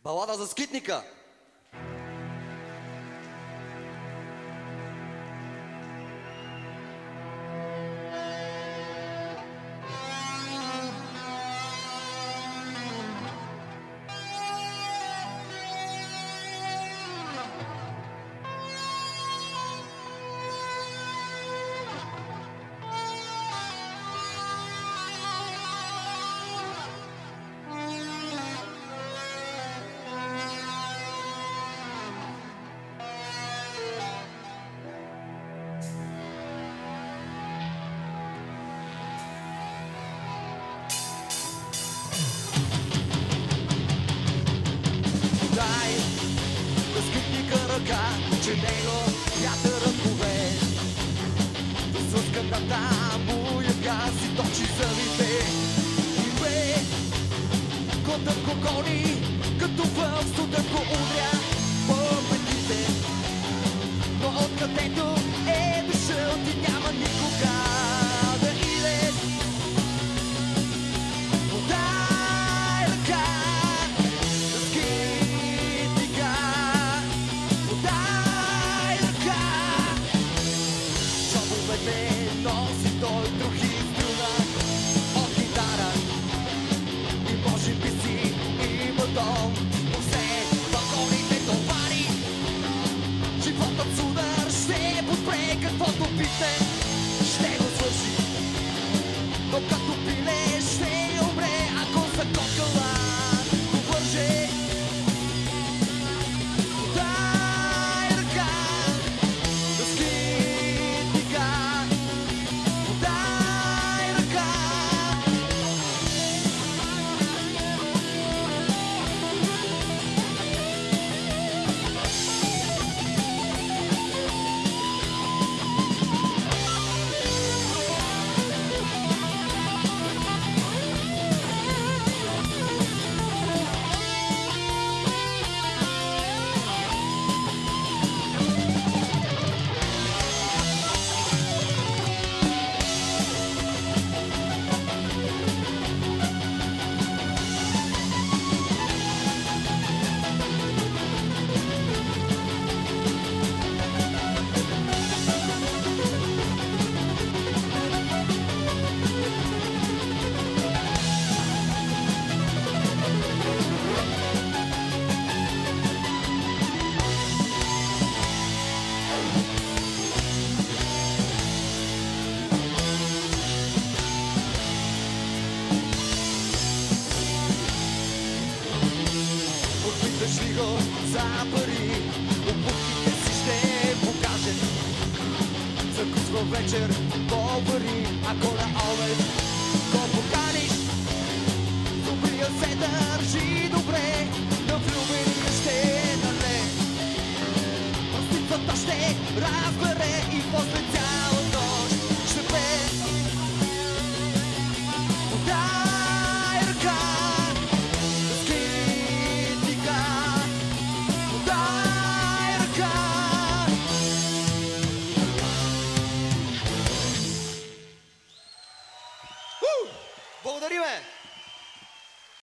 Балада за скитника. Че него вятърът кове, слъсканата му яга си точи зъбите. И бе, котът го гони, като вълк студът го удря по петите. Но откъдето е дошъл, ти няма никога да идеш. Подай ръка, скитника. Носи той трохи струна от гитара и може би си има дом. Но все вагоните товари, животът с удар ще подпре, каквото пите ще го свърши. Но като пиле ще умре, ако за кокъла го върже. Дай ръка да скитника. Опиташ ли го за пари, обувките си ще покажем. Закусва вечер по пари, ако на обед